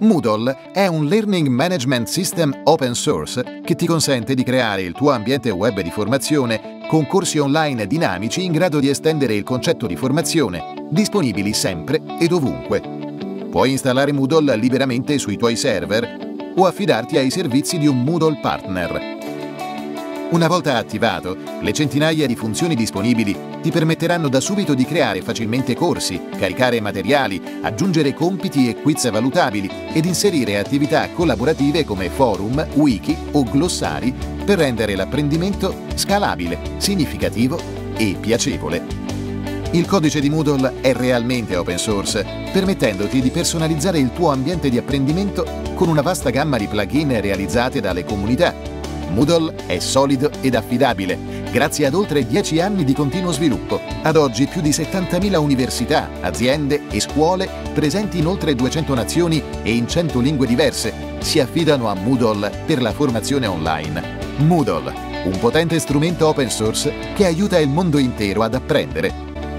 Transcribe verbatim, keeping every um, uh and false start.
Moodle è un Learning Management System open source che ti consente di creare il tuo ambiente web di formazione con corsi online dinamici in grado di estendere il concetto di formazione, disponibili sempre e dovunque. Puoi installare Moodle liberamente sui tuoi server o affidarti ai servizi di un Moodle partner. Una volta attivato, le centinaia di funzioni disponibili ti permetteranno da subito di creare facilmente corsi, caricare materiali, aggiungere compiti e quiz valutabili ed inserire attività collaborative come forum, wiki o glossari per rendere l'apprendimento scalabile, significativo e piacevole. Il codice di Moodle è realmente open source, permettendoti di personalizzare il tuo ambiente di apprendimento con una vasta gamma di plugin realizzate dalle comunità. Moodle è solido ed affidabile, grazie ad oltre dieci anni di continuo sviluppo. Ad oggi più di settantamila università, aziende e scuole presenti in oltre duecento nazioni e in cento lingue diverse si affidano a Moodle per la formazione online. Moodle, un potente strumento open source che aiuta il mondo intero ad apprendere.